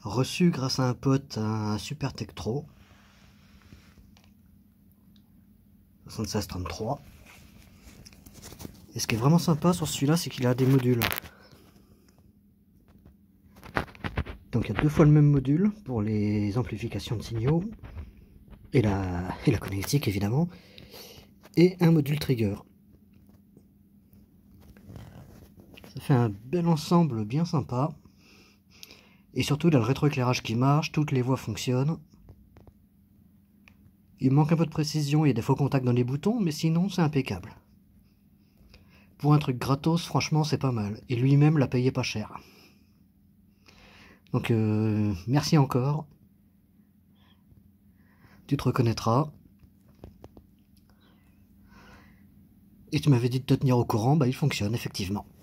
reçu grâce à un pote un Super Tektro 7633. Et ce qui est vraiment sympa sur celui-là, c'est qu'il a des modules. Donc il y a 2 fois le même module pour les amplifications de signaux et la connectique évidemment, et un module trigger. Ça fait un bel ensemble bien sympa. Et surtout, il a le rétroéclairage qui marche, toutes les voies fonctionnent. Il manque un peu de précision, il y a des faux contacts dans les boutons, mais sinon c'est impeccable. Pour un truc gratos, franchement c'est pas mal. Et lui-même l'a payé pas cher. Donc merci encore. Tu te reconnaîtras. Et tu m'avais dit de te tenir au courant, bah il fonctionne effectivement.